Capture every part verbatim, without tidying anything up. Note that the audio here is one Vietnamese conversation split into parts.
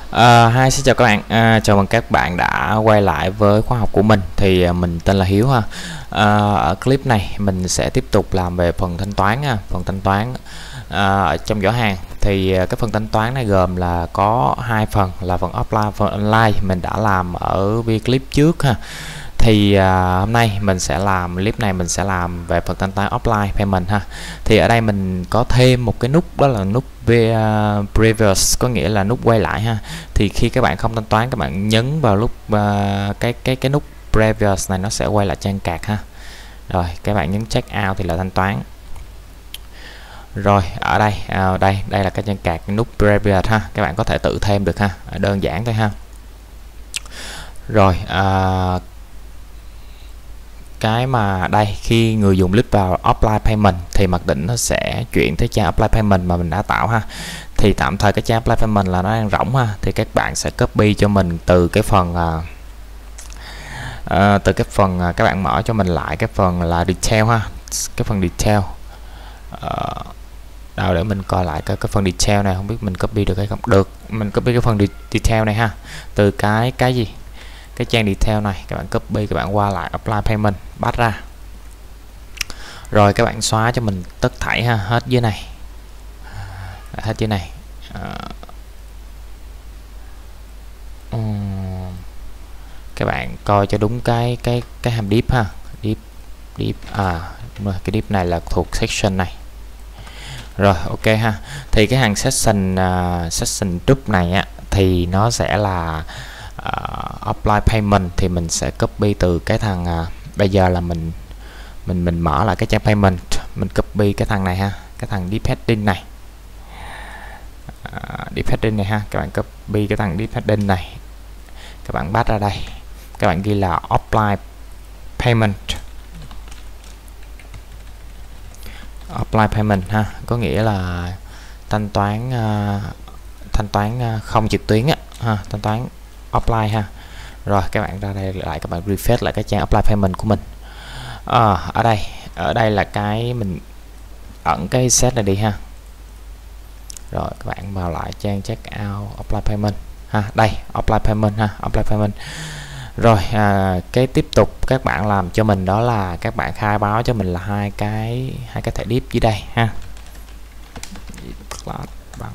Uh, hi, xin chào các bạn. Uh, chào mừng các bạn đã quay lại với khóa học của mình. Thì uh, mình tên là Hiếu ha. Uh, ở clip này mình sẽ tiếp tục làm về phần thanh toán ha. Phần thanh toán uh, ở trong giỏ hàng. Thì uh, cái phần thanh toán này gồm là có hai phần, là phần offline, phần online. Mình đã làm ở video clip trước ha. Thì uh, hôm nay mình sẽ làm clip này mình sẽ làm về phần thanh toán offline payment ha. Thì ở đây mình có thêm một cái nút, đó là nút về uh, previous, có nghĩa là nút quay lại ha. Thì khi các bạn không thanh toán, các bạn nhấn vào lúc uh, cái cái cái nút previous này, nó sẽ quay lại trang card ha. Rồi các bạn nhấn check out thì là thanh toán. Rồi ở đây uh, đây đây là cái trang card, cái nút previous ha. Các bạn có thể tự thêm được ha, đơn giản thôi ha. Rồi uh, cái mà đây, khi người dùng click vào apply payment thì mặc định nó sẽ chuyển tới trang apply payment mà mình đã tạo ha. Thì tạm thời cái trang apply payment là nó đang rỗng ha, thì các bạn sẽ copy cho mình từ cái phần uh, uh, từ cái phần uh, các bạn mở cho mình lại cái phần là detail ha, cái phần detail uh, đâu để mình coi lại cái cái phần detail này, không biết mình copy được hay không. Được, mình copy cái phần detail này ha, từ cái cái gì cái trang detail này, các bạn copy, các bạn qua lại apply payment, bắt ra. Rồi các bạn xóa cho mình tất thảy ha, hết dưới này, hết dưới này. À, um, các bạn coi cho đúng cái cái cái hàm div ha, div div à đúng rồi, cái div này là thuộc section này. Rồi ok ha. Thì cái hàng section uh, section group này á, thì nó sẽ là Uh, apply payment, thì mình sẽ copy từ cái thằng uh, bây giờ là mình mình mình mở lại cái trang payment, mình copy cái thằng này ha, cái thằng div heading này, uh, div heading này ha. Các bạn copy cái thằng div heading này, các bạn bắt ra đây, các bạn ghi là apply payment, apply payment ha, có nghĩa là thanh toán uh, thanh toán uh, không trực tuyến á ha, thanh toán apply ha. Rồi các bạn ra đây lại, các bạn refresh lại cái trang apply payment của mình. À, ở đây ở đây là cái mình ẩn cái set này đi ha. Rồi các bạn vào lại trang check out apply payment ha, đây apply payment ha, apply payment. Rồi à, cái tiếp tục các bạn làm cho mình đó là các bạn khai báo cho mình là hai cái hai cái thẻ div dưới đây ha. Bằng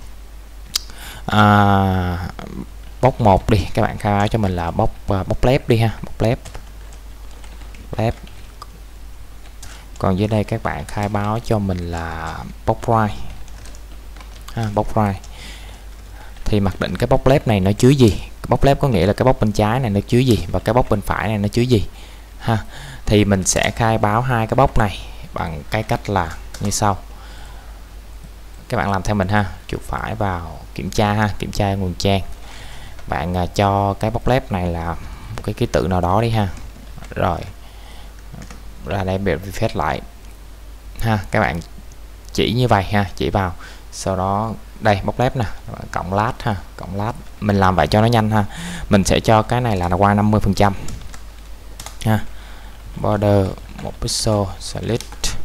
à, bốc một đi, các bạn khai báo cho mình là bốc uh, bốc lép đi ha, bốc lép lép. Còn dưới đây các bạn khai báo cho mình là bốc right ha, bốc right. Thì mặc định cái bốc lép này nó chứa gì, bốc lép có nghĩa là cái bốc bên trái này nó chứa gì và cái bốc bên phải này nó chứa gì ha. Thì mình sẽ khai báo hai cái bốc này bằng cái cách là như sau. Các bạn làm theo mình ha, chuột phải vào kiểm tra ha, kiểm tra nguồn trang. Bạn uh, cho cái box left này là một cái ký tự nào đó đi ha. Rồi ra đây bị refresh lại ha, các bạn chỉ như vậy ha, chỉ vào, sau đó đây box left nè, cộng lát ha, cộng lát. Mình làm vậy cho nó nhanh ha. Mình sẽ cho cái này là qua năm mươi phần trăm ha, border một pixel select.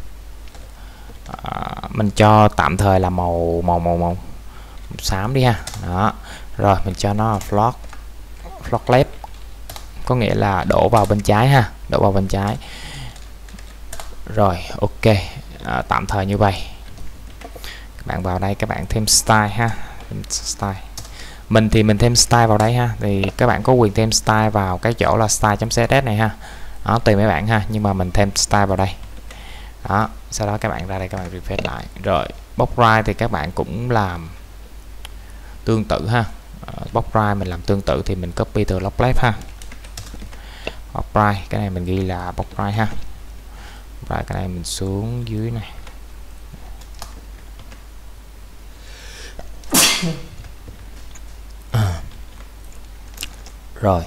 À, mình cho tạm thời là màu màu màu màu xám đi ha. Đó. Rồi mình cho nó float float left, có nghĩa là đổ vào bên trái ha, đổ vào bên trái. Rồi ok, à, tạm thời như vậy. Các bạn vào đây, các bạn thêm style ha, thêm style. Mình thì mình thêm style vào đây ha, thì các bạn có quyền thêm style vào cái chỗ là style.css này ha. Đó, tùy mấy bạn ha, nhưng mà mình thêm style vào đây. Đó, sau đó các bạn ra đây, các bạn refresh lại. Rồi box right thì các bạn cũng làm tương tự ha. Uh, box right mình làm tương tự thì mình copy từ box left ha. Box right cái này mình ghi là box right ha. Right cái này mình xuống dưới này. Rồi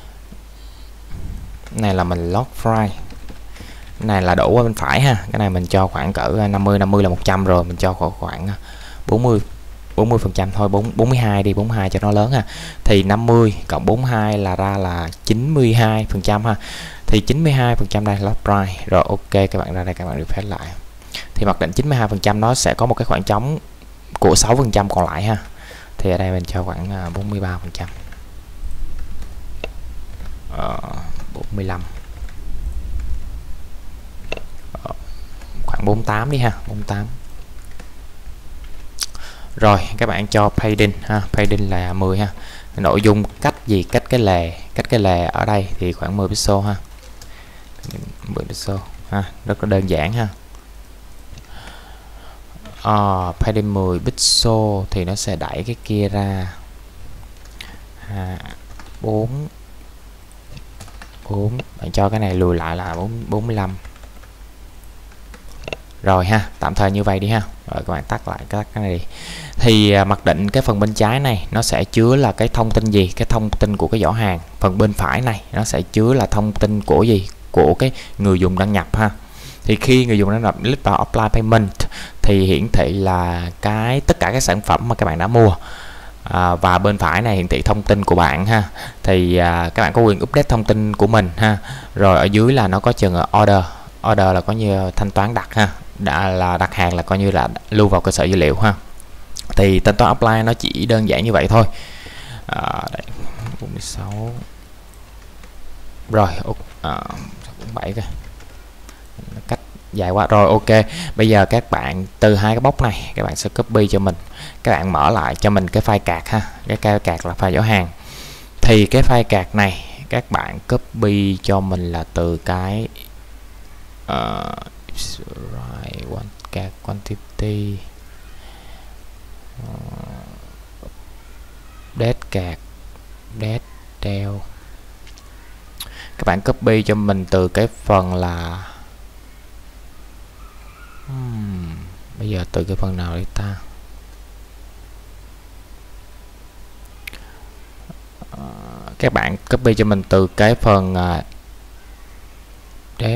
này là mình log right, này là đổ qua bên phải ha. Cái này mình cho khoảng cỡ năm mươi, năm mươi là một trăm, rồi mình cho khoảng bốn mươi bốn mươi phần trăm thôi, bốn mươi hai đi, bốn mươi hai cho nó lớn ha. Thì năm mươi cộng bốn mươi hai là ra là chín mươi hai phần trăm ha. Thì chín mươi hai phần trăm đây log right. Rồi ok, các bạn ra đây, các bạn refresh lại. Thì mặc định chín mươi hai phần trăm nó sẽ có một cái khoảng trống của sáu phần trăm còn lại ha. thì ở đây mình cho khoảng bốn mươi ba phần trăm, ờ, bốn mươi lăm, ờ, khoảng bốn mươi tám đi ha, bốn mươi tám. Rồi các bạn cho padding ha, padding là mười ha. Nội dung cách gì, cách cái lề, cách cái lề ở đây thì khoảng mười pixel ha, mười pixel ha, rất là đơn giản ha. Uh, padding mười pixel thì nó sẽ đẩy cái kia ra à, bốn bốn, bạn cho cái này lùi lại là bốn mươi lăm. Rồi ha, tạm thời như vậy đi ha. Rồi các bạn tắt lại cái cái này đi. Thì à, mặc định cái phần bên trái này nó sẽ chứa là cái thông tin gì? Cái thông tin của cái giỏ hàng. Phần bên phải này nó sẽ chứa là thông tin của gì? Của cái người dùng đăng nhập ha. Thì khi người dùng đăng nhập click vào apply payment thì hiển thị là cái tất cả các sản phẩm mà các bạn đã mua. À, và bên phải này hiển thị thông tin của bạn ha. Thì à, các bạn có quyền update thông tin của mình ha. Rồi ở dưới là nó có chừng order. Order là có như thanh toán đặt ha, đã là đặt hàng là coi như là lưu vào cơ sở dữ liệu ha. Thì thanh toán apply nó chỉ đơn giản như vậy thôi. À, đây, bốn mươi sáu. Rồi à, bốn mươi bảy kìa. Cách dài quá. Rồi ok, bây giờ các bạn từ hai cái box này các bạn sẽ copy cho mình, các bạn mở lại cho mình cái file card ha. Cái file card là file giỏ hàng. Thì cái file card này các bạn copy cho mình là từ cái uh, right, one card quantity uh, date card date del. Các bạn copy cho mình từ cái phần là hmm, bây giờ từ cái phần nào đi ta? Uh, các bạn copy cho mình từ cái phần uh, date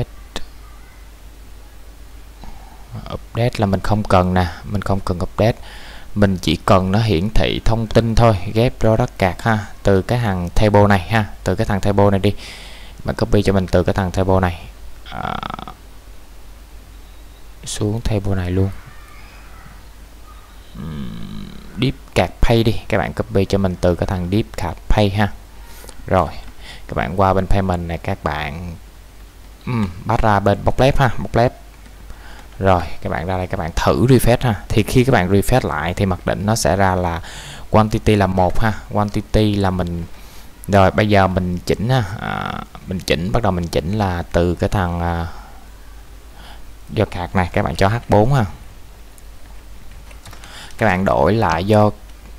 update là mình không cần nè, mình không cần update, mình chỉ cần nó hiển thị thông tin thôi. Get product card ha, từ cái thằng table này ha, từ cái thằng table này đi, bạn copy cho mình từ cái thằng table này à, xuống table này luôn. uhm, deep card pay đi, các bạn copy cho mình từ cái thằng deep card pay ha. Rồi các bạn qua bên payment này, các bạn uhm, bắt ra bên box left ha, box left. Rồi các bạn ra đây, các bạn thử refresh ha. Thì khi các bạn refresh lại thì mặc định nó sẽ ra là quantity là một ha, quantity là mình. Rồi bây giờ mình chỉnh ha, à, mình chỉnh bắt đầu mình chỉnh là từ cái thằng à, do card này các bạn cho H bốn ha. Các bạn đổi lại do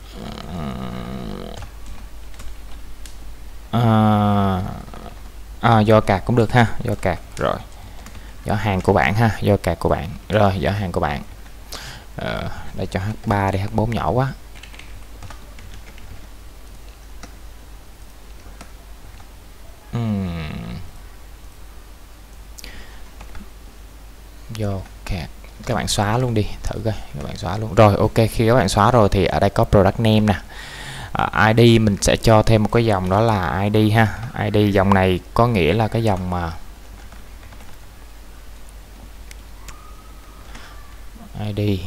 à, à, do card cũng được ha, do card. Rồi giỏ hàng của bạn ha, do card của bạn. Rồi giỏ hàng của bạn ờ, để cho H ba đi, H bốn nhỏ quá. uhm. Do card các bạn xóa luôn đi, thử coi các bạn xóa luôn. Rồi ok, khi các bạn xóa rồi thì ở đây có product name nè, à, i đê mình sẽ cho thêm một cái dòng đó là i đê ha. i đê dòng này có nghĩa là cái dòng mà i đê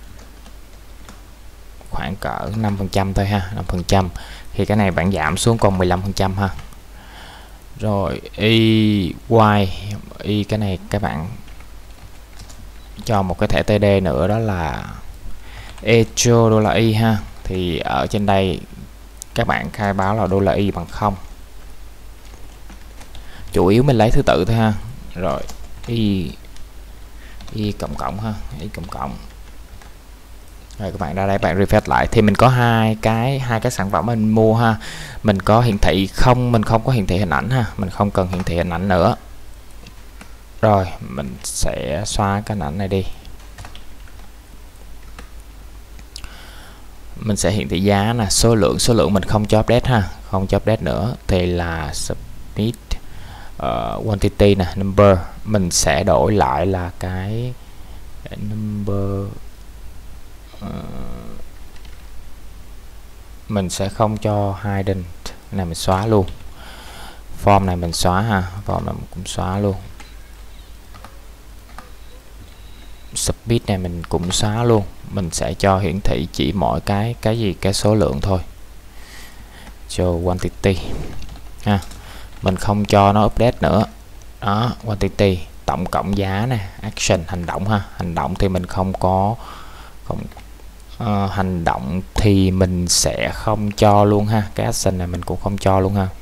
khoảng cỡ năm phần trăm thôi ha, năm phần trăm. Thì cái này bạn giảm xuống còn mười lăm phần trăm ha. Rồi y y y cái này các bạn cho một cái thẻ tê đê nữa, đó là echo đô la y ha. Thì ở trên đây các bạn khai báo là đô la y bằng không, chủ yếu mình lấy thứ tự thôi ha. Rồi y y cộng cộng ha, y cộng cộng. Rồi các bạn ra đây, bạn refresh lại thì mình có hai cái hai cái sản phẩm mình mua ha. Mình có hiển thị không, mình không có hiển thị hình ảnh ha, mình không cần hiển thị hình ảnh nữa. Rồi mình sẽ xóa cái hình ảnh này đi, mình sẽ hiển thị giá là số lượng, số lượng mình không cho update ha, không cho update nữa. Thì là submit uh, quantity nè, number mình sẽ đổi lại là cái number. Uh, mình sẽ không cho hidden này, mình xóa luôn. Form này mình xóa ha, form này mình cũng xóa luôn. speed này mình cũng xóa luôn, mình sẽ cho hiển thị chỉ mỗi cái cái gì cái số lượng thôi, cho quantity ha, mình không cho nó update nữa. Đó, quantity tổng cộng giá nè, action hành động ha, hành động thì mình không có không uh, hành động thì mình sẽ không cho luôn ha, cái action này mình cũng không cho luôn ha.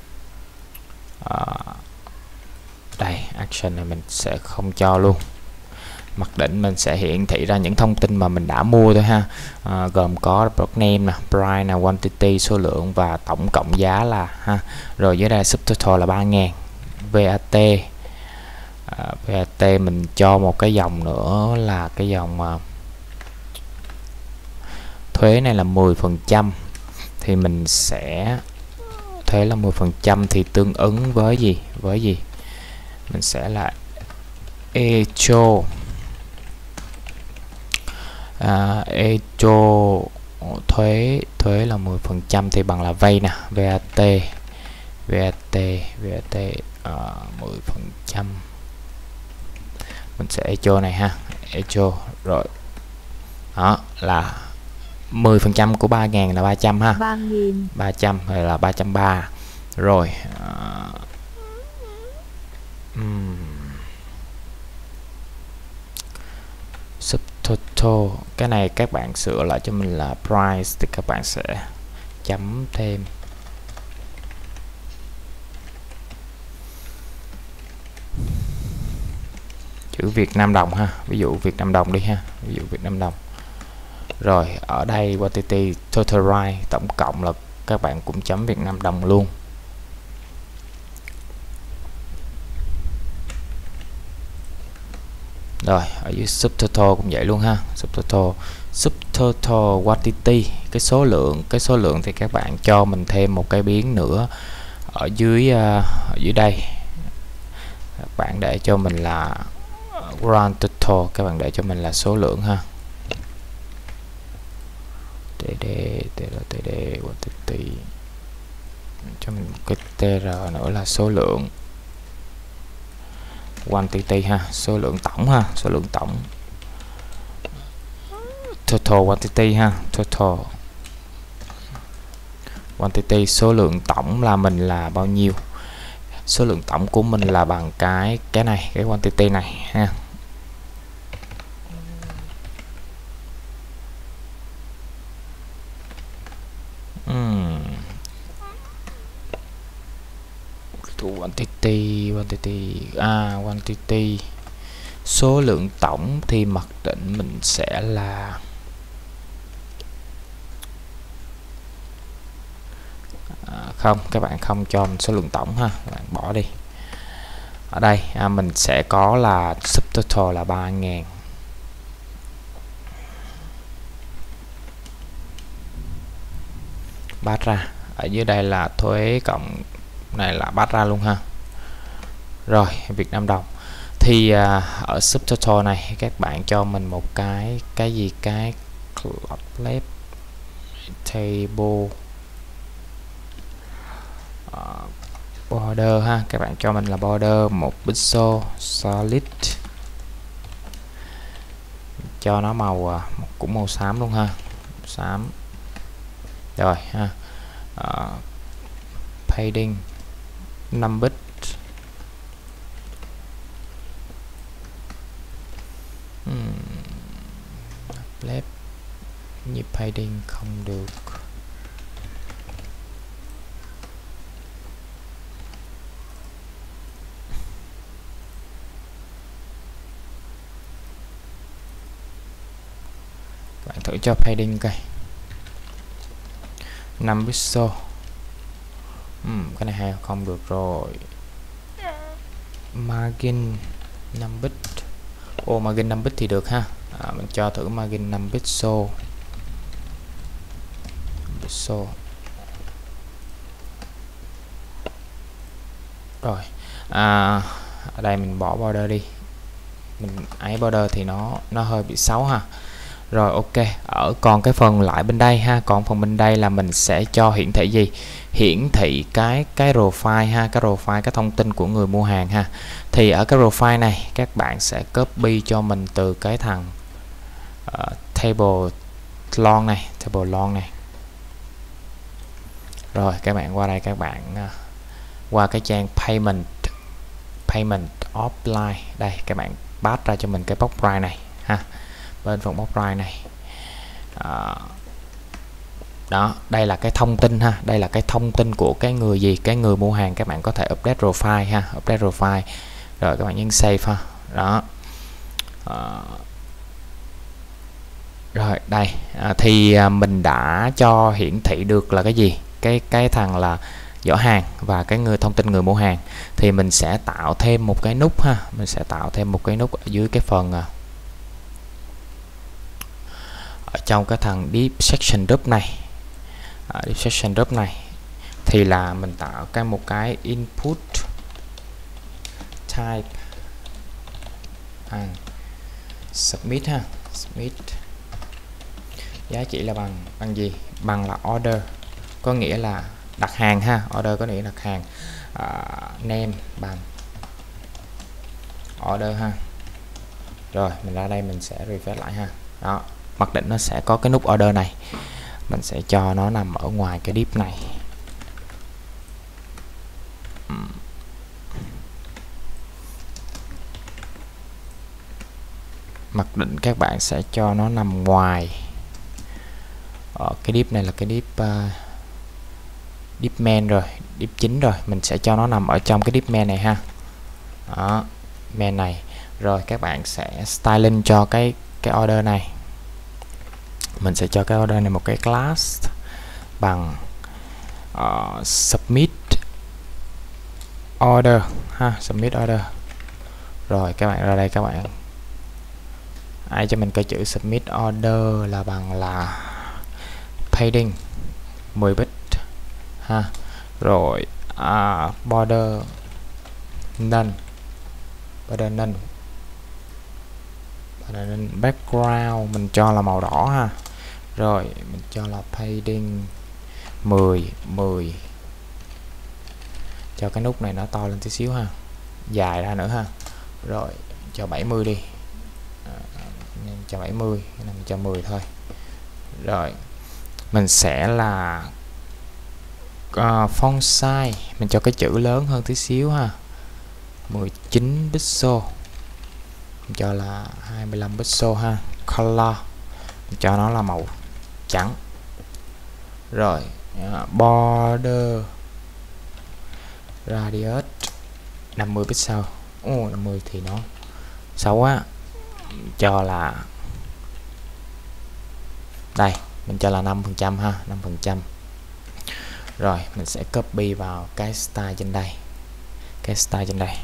Uh, đây action này mình sẽ không cho luôn. Mặc định mình sẽ hiển thị ra những thông tin mà mình đã mua thôi ha, à, gồm có product name nè, price nè, quantity số lượng và tổng cộng giá là ha. Rồi dưới đây subtotal là ba nghìn, vát, à, vát mình cho một cái dòng nữa là cái dòng à, thuế này là mười phần trăm, thì mình sẽ thuế là mười phần trăm thì tương ứng với gì với gì mình sẽ là echo à, echo thuế thuế là mười phần trăm thì bằng là vay nè, vát vát vát uh, mười phần trăm mình sẽ echo này ha, echo rồi đó là mười phần trăm của ba nghìn là ba trăm ha, ba nghìn ba trăm hay là ba trăm ba mươi rồi. uh, um, subtotal cái này các bạn sửa lại cho mình là price thì các bạn sẽ chấm thêm chữ Việt Nam đồng ha, ví dụ Việt Nam đồng đi ha, ví dụ Việt Nam đồng. Rồi ở đây quantity total price tổng cộng là các bạn cũng chấm Việt Nam đồng luôn. Rồi ở dưới subtotal cũng vậy luôn ha, subtotal subtotal quantity cái số lượng cái số lượng thì các bạn cho mình thêm một cái biến nữa ở dưới uh, ở dưới đây các bạn để cho mình là grand total, các bạn để cho mình là số lượng ha, td td quantity cho mình cái tr nữa là số lượng quantity ha, số lượng tổng ha, số lượng tổng total quantity ha, total quantity số lượng tổng là mình là bao nhiêu, số lượng tổng của mình là bằng cái cái này, cái quantity này ha. uhm. quantity quantity à quantity số lượng tổng thì mặc định mình sẽ là à, không, các bạn không cho số lượng tổng ha, các bạn bỏ đi. Ở đây à, mình sẽ có là subtotal là ba nghìn, bắt ra ở dưới đây là thuế cộng này là bắt ra luôn ha. Rồi Việt Nam đồng thì à, ở subtotal này các bạn cho mình một cái cái gì cái left table uh, border ha, các bạn cho mình là border một pixel solid, cho nó màu uh, cũng màu xám luôn ha, xám rồi ha. uh, padding năm bit, hmm. left như padding không được, bạn thử cho padding coi năm pixel. uhm, cái này hay không được rồi. Margin năm bit, ô margin năm bit thì được ha. À, mình cho thử margin năm pixel pixel rồi. À, ở đây mình bỏ border đi, mình ấy border thì nó nó hơi bị xấu ha. Rồi ok, ở còn cái phần lại bên đây ha, còn phần bên đây là mình sẽ cho hiển thị gì, hiển thị cái cái profile ha, cái profile, cái thông tin của người mua hàng ha. Thì ở cái profile này các bạn sẽ copy cho mình từ cái thằng uh, table long này, table long này. Rồi các bạn qua đây, các bạn uh, qua cái trang payment payment offline đây, các bạn pass ra cho mình cái box price này ha, bên phần box price này. Uh, đó, đây là cái thông tin ha, đây là cái thông tin của cái người gì, cái người mua hàng. Các bạn có thể update profile ha, update profile rồi các bạn nhấn save ha. Đó à, rồi đây à, thì à, mình đã cho hiển thị được là cái gì, cái cái thằng là giỏ hàng và cái người thông tin người mua hàng. Thì mình sẽ tạo thêm một cái nút ha, mình sẽ tạo thêm một cái nút ở dưới cái phần à, ở trong cái thằng deep section group này. Ở deep section group này thì là mình tạo cái một cái input type and submit ha, submit giá trị là bằng bằng gì, bằng là order, có nghĩa là đặt hàng ha, order có nghĩa là đặt hàng. uh, name bằng order ha. Rồi mình ra đây mình sẽ refresh lại ha. Đó, mặc định nó sẽ có cái nút order này, mình sẽ cho nó nằm ở ngoài cái div này. Mặc định các bạn sẽ cho nó nằm ngoài ở cái div này, là cái div uh, div main rồi, div chính rồi, mình sẽ cho nó nằm ở trong cái div main này ha. Đó, main này. Rồi các bạn sẽ styling cho cái cái order này. Mình sẽ cho cái order này một cái class bằng uh, submit order ha, submit order. Rồi các bạn ra đây, các bạn ai cho mình cái chữ submit order là bằng là padding mười bit ha. Rồi à, border none, border none, border none, background mình cho là màu đỏ ha. Rồi mình cho là padding mười mười, cho cái nút này nó to lên tí xíu ha, dài ra nữa ha. Rồi cho bảy mươi đi, cho bảy mươi, mình cho mười thôi. Rồi mình sẽ là uh, font size mình cho cái chữ lớn hơn tí xíu ha, mười chín pixel, mình cho là hai mươi lăm pixel ha. Color mình cho nó là màu trắng. Rồi uh, border radius năm mươi pixel. Ồ, năm mươi thì nó xấu quá, cho là đây, mình cho là năm phần trăm ha, năm phần trăm. Rồi mình sẽ copy vào cái style trên đây, cái style trên đây.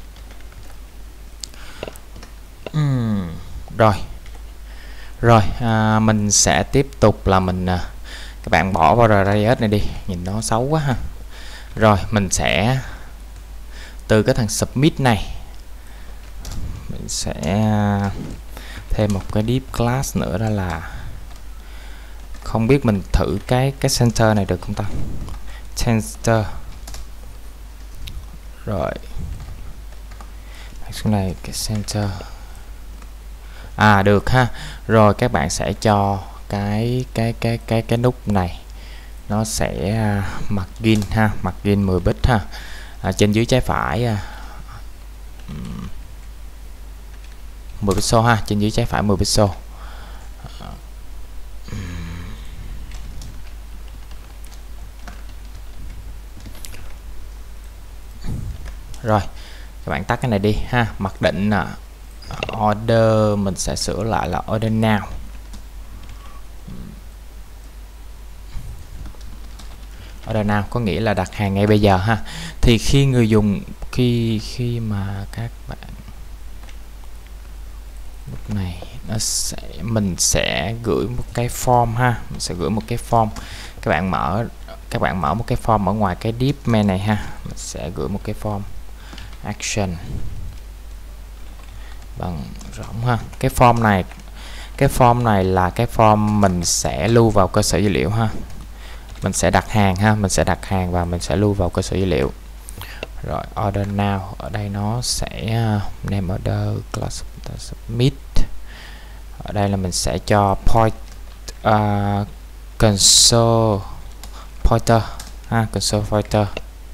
uhm, rồi rồi à, mình sẽ tiếp tục là mình à, các bạn bỏ vào radius này đi, nhìn nó xấu quá ha. Rồi mình sẽ từ cái thằng submit này mình sẽ thêm một cái div class nữa, đó là không biết mình thử cái cái center này được không ta, center. Rồi xuống này cái center, à được ha. Rồi các bạn sẽ cho cái cái cái cái cái nút này nó sẽ uh, margin ha, margin mười bit ha. À, trên dưới trái phải uh, mười pixel ha, trên dưới trái phải mười pixel. Rồi các bạn tắt cái này đi ha. Mặc định uh, order mình sẽ sửa lại là order now. Order now có nghĩa là đặt hàng ngay bây giờ ha. Thì khi người dùng khi khi mà các bạn lúc này nó sẽ mình sẽ gửi một cái form ha, mình sẽ gửi một cái form. Các bạn mở các bạn mở một cái form ở ngoài cái div main này ha. Mình sẽ gửi một cái form action bằng rộng ha. Cái form này cái form này là cái form mình sẽ lưu vào cơ sở dữ liệu ha. mình sẽ đặt hàng ha, mình sẽ đặt hàng và mình sẽ lưu vào cơ sở dữ liệu. Rồi order now ở đây nó sẽ name order class submit. Ở đây là mình sẽ cho point uh, console pointer ha, console pointer.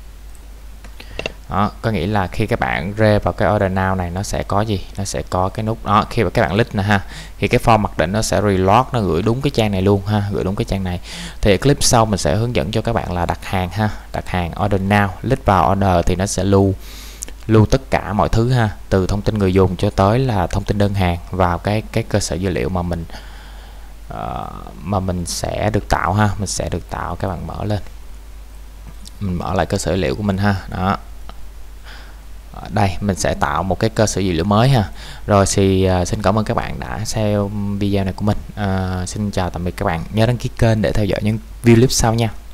Đó, có nghĩa là khi các bạn rê vào cái order now này nó sẽ có gì, nó sẽ có cái nút đó, khi mà các bạn click nè ha, thì cái form mặc định nó sẽ reload, nó gửi đúng cái trang này luôn ha, gửi đúng cái trang này. Thì clip sau mình sẽ hướng dẫn cho các bạn là đặt hàng ha, đặt hàng order now, click vào order thì nó sẽ lưu lưu tất cả mọi thứ ha, từ thông tin người dùng cho tới là thông tin đơn hàng vào cái cái cơ sở dữ liệu mà mình uh, mà mình sẽ được tạo ha, mình sẽ được tạo. Các bạn mở lên, mình mở lại cơ sở dữ liệu của mình ha. Đó, ở đây mình sẽ tạo một cái cơ sở dữ liệu mới ha. Rồi thì uh, xin cảm ơn các bạn đã xem video này của mình. Uh, xin chào tạm biệt các bạn, nhớ đăng ký kênh để theo dõi những video clip sau nha.